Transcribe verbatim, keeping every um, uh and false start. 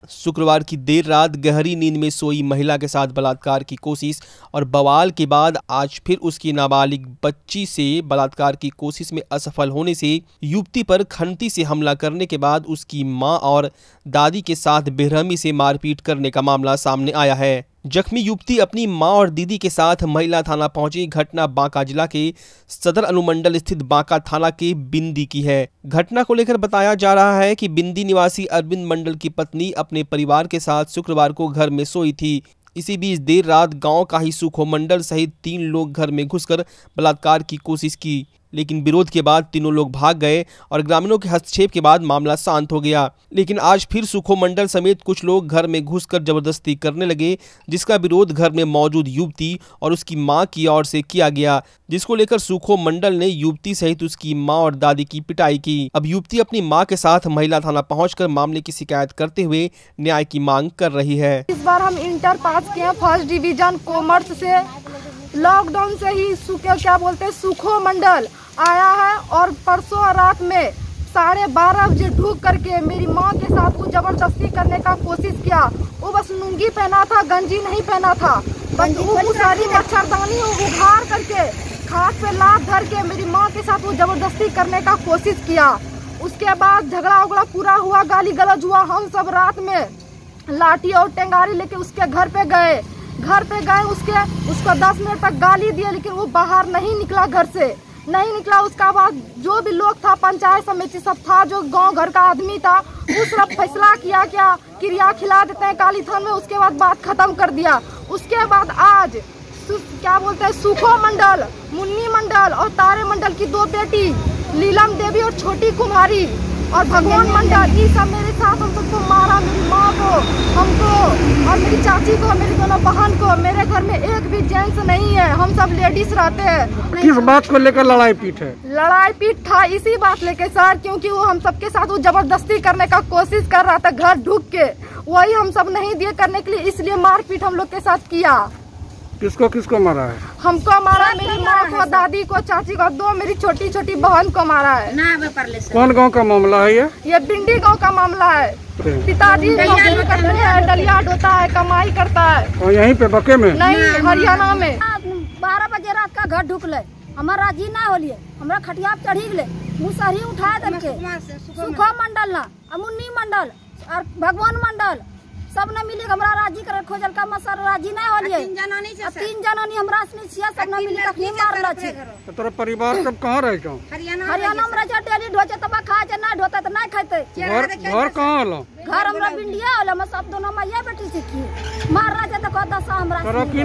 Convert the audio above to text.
शुक्रवार की देर रात गहरी नींद में सोई महिला के साथ बलात्कार की कोशिश और बवाल के बाद आज फिर उसकी नाबालिग बच्ची से बलात्कार की कोशिश में असफल होने से युवती पर खंती से हमला करने के बाद उसकी मां और दादी के साथ बेरहमी से मारपीट करने का मामला सामने आया है। जख्मी युवती अपनी मां और दीदी के साथ महिला थाना पहुंची। घटना बांका जिला के सदर अनुमंडल स्थित बांका थाना के बिंदी की है। घटना को लेकर बताया जा रहा है कि बिंदी निवासी अरविंद मंडल की पत्नी अपने परिवार के साथ शुक्रवार को घर में सोई थी। इसी बीच देर रात गांव का ही सुखो मंडल सहित तीन लोग घर में घुसकर बलात्कार की कोशिश की, लेकिन विरोध के बाद तीनों लोग भाग गए और ग्रामीणों के हस्तक्षेप के बाद मामला शांत हो गया। लेकिन आज फिर सुखो मंडल समेत कुछ लोग घर में घुसकर जबरदस्ती करने लगे, जिसका विरोध घर में मौजूद युवती और उसकी मां की ओर से किया गया, जिसको लेकर सुखो मंडल ने युवती सहित उसकी मां और दादी की पिटाई की। अब युवती अपनी मां के साथ महिला थाना पहुंचकर मामले की शिकायत करते हुए न्याय की मांग कर रही है। इस बार हम इंटर पास किए फर्स्ट डिवीजन कॉमर्स से। लॉकडाउन से ही सुखे क्या बोलते हैं सुखो मंडल आया है और परसों रात में साढ़े बारह बजे ढूक करके मेरी माँ के साथ वो जबरदस्ती करने का कोशिश किया। वो बस लुंगी पहना था, गंजी नहीं पहना था, बस वो सारी मच्छरदानी उघाड़ करके खाट पे लात धर के मेरी माँ के साथ वो जबरदस्ती करने का कोशिश किया। उसके बाद झगड़ा उगड़ा पूरा हुआ, गाली गलौज हुआ। हम सब रात में लाठी और टेंगारी लेके उसके घर पे गए घर पे गए उसके उसको दस मिनट तक गाली दिए, लेकिन वो बाहर नहीं निकला, घर से नहीं निकला। उसका बाद जो भी लोग था, पंचायत समिति सब था, जो गांव घर का आदमी था, वो सब फैसला किया क्या क्रिया खिला देते हैं काली थान में। उसके बाद बात खत्म कर दिया। उसके बाद आज क्या बोलते हैं सुखो मंडल, मुन्नी मंडल और तारे मंडल की दो बेटी लीलम देवी और छोटी कुमारी और भगवान मंडल, ये सब मेरे साथ हम सबको मारा, मेरी माँ को, हमको और मेरी चाची को, मेरी दोनों बहन को। मेरे घर में एक भी जेंट्स नहीं है, हम सब लेडीज रहते हैं। किस बात को लेकर लड़ाई पीट है? लड़ाई पीट था इसी बात लेके सर, क्योंकि वो हम सबके साथ वो जबरदस्ती करने का कोशिश कर रहा था घर ढुक के, वही हम सब नहीं दिए करने के लिए, इसलिए मारपीट हम लोग के साथ किया। किसको किसको मारा है? हमको मारा, मेरी माँ को, दादी को, चाची को, दो मेरी छोटी छोटी बहन को मारा है। कौन गांव का मामला है ये? ये बिंडी गांव का मामला है। पिताजी नौकरी करते हैं, डलिया ढोता है, कमाई करता है। और यहीं पे बके में? नहीं, हरियाणा में। बारह बजे रात का घर ढुक ले, हमारा राजी ना होलिए, हमारा खटिया चढ़ी गए, मुसहरी उठा देके सुखो मंडल ना, मुन्नी मंडल और भगवान मंडल सब ने मिली हमरा राजी कर खोजल का मसर राजी ना होलिए। तीन जनानी छै, तीन जनानी हमरा सनी छिया, सब ने मिली कखनी मारला छै। तो तोरा परिवार सब कहां रहे छौ? हरियाणा हरियाणा में रह डेली ढोचे तब खा जे ना ढोता त ना खाते। घर घर कहां हलो? घर हमरा बिंडिया होला, हम सब दोनों मां ये बेटी सीखी मार रहा जे त कहता सा हमरा।